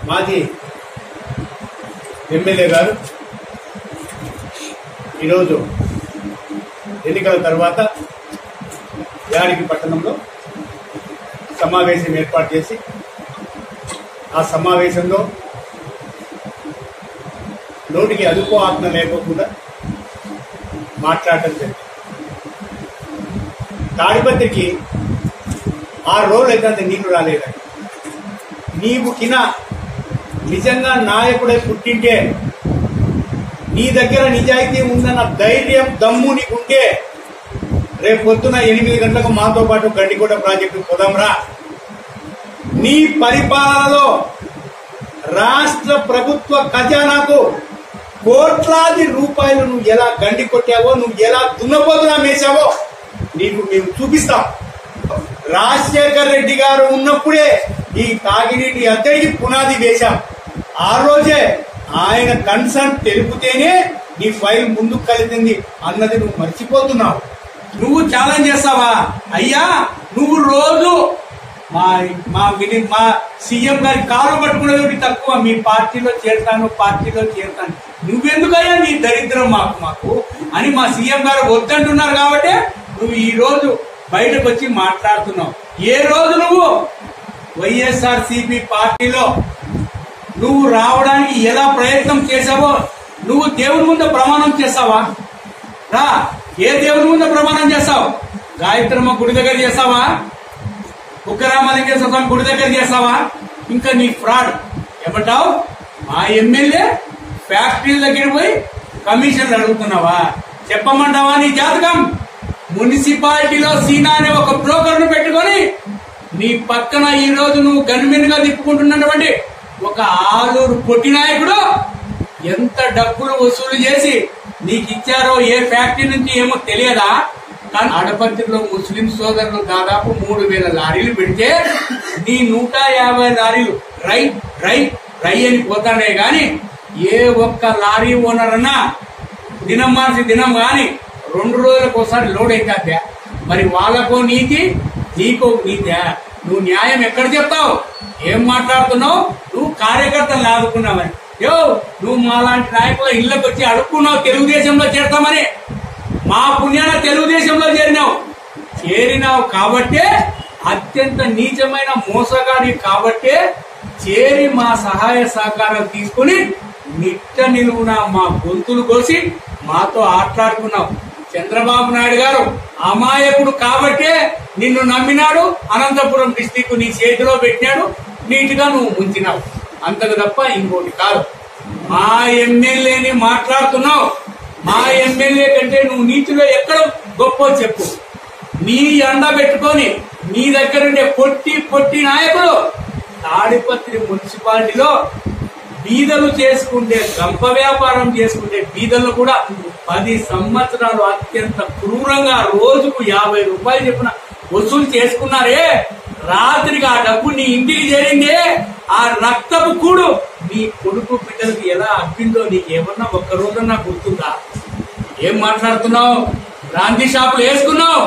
మాజీ ఎమ్మెల్యే గారు ఈరోజు ఎన్నికల తర్వాత యాడికి పట్టణంలో సమావేశం ఏర్పాటు చేసి ఆ సమావేశంలో నోటికి అదుపు ఆజ్ఞ లేకుండా మాట్లాడటం జరిగింది. తాడిపత్రికి 6 రోజులు అయితే అంత నీళ్లు రాలేదని, నీవు కిన నిజంగా నాయకుడై పుట్టింటే, నీ దగ్గర నిజాయితీ ఉందన్న ధైర్యం దమ్ము నీకుంటే రేపు పొద్దున 8 గంటలకు మాతో పాటు గండికోట ప్రాజెక్టు పోదాంరా. నీ పరిపాలనలో రాష్ట్ర ప్రభుత్వ ఖజానాకు కోట్లాది రూపాయలు నువ్వు ఎలా గండి కొట్టావో, నువ్వు ఎలా దున్నపోతున్నా మేసావో నీకు మేము చూపిస్తాం. రాజశేఖర్ రెడ్డి గారు ఉన్నప్పుడే ఈ తాగినీటి అద్దడికి పునాది వేశాం. ఆ రోజే ఆయన కన్సర్న్ తెలిపితేనే నీ ఫైల్ ముందుకు కలిసింది అన్నది నువ్వు మర్చిపోతున్నావు. నువ్వు ఛాలెంజ్ చేస్తావా? అయ్యా నువ్వు రోజు మా సీఎం గారి కాలు పట్టుకునేది తక్కువ, మీ పార్టీలో చేరుతాను నువ్వెందుకయ్యా నీ దరిద్రం మాకు అని మా సీఎం గారు వద్దంటున్నారు. కాబట్టి నువ్వు ఈ రోజు బయటకు వచ్చి మాట్లాడుతున్నావు. ఏ రోజు నువ్వు వైఎస్ఆర్సీపీ పార్టీలో నువ్వు రావడానికి ఎలా ప్రయత్నం చేశావో నువ్వు దేవుని ముందు ప్రమాణం చేస్తావా? రా, ఏ దేవుని ముందు ప్రమాణం చేస్తావు? గాయత్రమ్మ గుడి దగ్గర చేస్తావా? ఉక్కరామలింగేశ్వర స్వామి గుడి దగ్గర చేస్తావా? ఇంకా నీ ఫ్రాడ్ ఏమంటావు? మా ఎమ్మెల్యే ఫ్యాక్టరీల దగ్గర పోయి కమిషన్లు అడుగుతున్నావా? చెప్పమంటావా నీ జాతకం? మున్సిపాలిటీలో సీనా అనే ఒక బ్రోకర్ ను పెట్టుకొని నీ పక్కన ఈ రోజు నువ్వు గన్మెన్ గా తిప్పుకుంటున్నటువంటి ఒక ఆలూరు పొట్టి నాయకుడు ఎంత డబ్బులు వసూలు చేసి నీకు ఇచ్చారో ఏ ఫ్యాక్టరీ నుంచి ఏమో తెలియదా? కానీ ఆడపత్రిలో ముస్లిం సోదరులు దాదాపు 3000 లారీలు పెడితే నీ 150 లారీలు రై అని పోతానే గాని ఏ ఒక్క లారీ ఓనర్ అన్నా దినం మార్చి దినం గాని 2 రోజులకు ఒకసారి లోడ్ అయితే మరి వాళ్ళకో నీతి నీకో నీతి. నువ్వు న్యాయం ఎక్కడ చెప్తావు? ఏం మాట్లాడుతున్నావు? నువ్వు కార్యకర్తలు ఆదుకున్నావని, నువ్వు మాలాంటి నాయకుల ఇళ్లకు వచ్చి అడుక్కున్నావు తెలుగుదేశంలో చేరతామని. మా పుణ్యాన తెలుగుదేశంలో చేరినావు కాబట్టే, అత్యంత నీచమైన మోసగాడి కాబట్టే చేరి మా సహాయ సహకారాలు తీసుకుని నిట్ట నిలువున మా గొంతులు కోసి మాతో ఆట్లాడుకున్నావు. చంద్రబాబు నాయుడు గారు అమాయకుడు కాబట్టే నిన్ను నమ్మినాడు. అనంతపురం డిస్టిక్ నీ చేతిలో పెట్టినాడు, నీటిగా నువ్వు ముంచినావు. అంతకు తప్ప ఇంకోటి కాదు. మా ఎమ్మెల్యేని మాట్లాడుతున్నావు. మా ఎమ్మెల్యే కంటే నువ్వు నీతిలో ఎక్కడ గొప్ప చెప్పు. నీ అండ పెట్టుకొని నీ దగ్గర ఉండే పొట్టి నాయకులు తాడిపత్రి మున్సిపాలిటీలో బీదలు చేసుకుంటే, గంప వ్యాపారం చేసుకుంటే బీదలు కూడా 10 సంవత్సరాలు అత్యంత క్రూరంగా రోజుకు 50 రూపాయలు చెప్పిన వసూలు చేసుకున్నారే. రాత్రికి ఆ డబ్బు నీ ఇంటికి చేరిందే. ఆ రక్తపు కూడు నీ కొడుకు బిడ్డలకు ఎలా అప్పిందో నీకేమన్నా ఒక్క రోజన్నా గుర్తుందా? ఏం మాట్లాడుతున్నావు? గాంధీ షాపులు వేసుకున్నావు.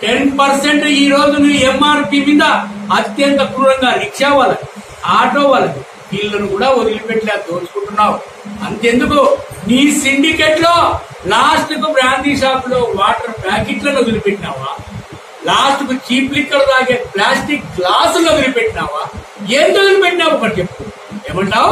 10% ఈ రోజు నువ్వు ఎంఆర్పి మీద అత్యంత క్రూరంగా రిక్షా వాళ్ళకి, ఆటో వాళ్ళకి వీళ్ళను కూడా వదిలిపెట్టలే దోచుకుంటున్నావు. అంతెందుకు, నీ సిండికేట్ లో లాస్ట్ కు బ్రాందీ షాప్ లో వాటర్ ప్యాకెట్లను వదిలిపెట్టినావా? లాస్ట్ కు చీప్ లిక్కర్ తాగే ప్లాస్టిక్ గ్లాసులు వదిలిపెట్టినావా? ఏం వదిలిపెట్టినావు ఒకటి చెప్పు. ఏమంటావు?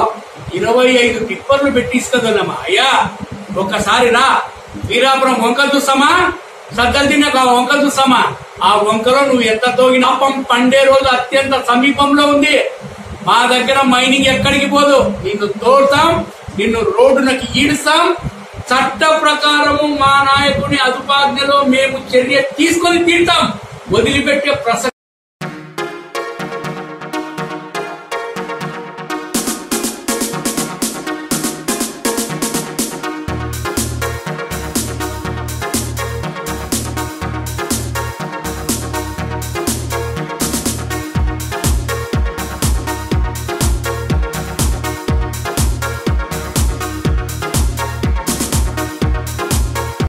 25 టిప్పర్లు పెట్టిస్తుందన్నమా. అయ్యా ఒక్కసారి రా, వీరాపురం వంకలు చూస్తామా? సద్దలు తిన్నాక వంకలు చూస్తామా? ఆ వంకలో నువ్వు ఎంత తోగినా పండే రోజు అత్యంత సమీపంలో ఉంది. మా దగ్గర మైనింగ్ ఎక్కడికి పోదు. నిన్ను తోడుతాం, నిన్ను రోడ్డునకి ఈడుస్తాం. చట్ట ప్రకారము మా నాయకుని అదుపాజ్ఞలో మేము చర్య తీసుకొని తీరుతాం. వదిలిపెట్టే ప్రసక్తి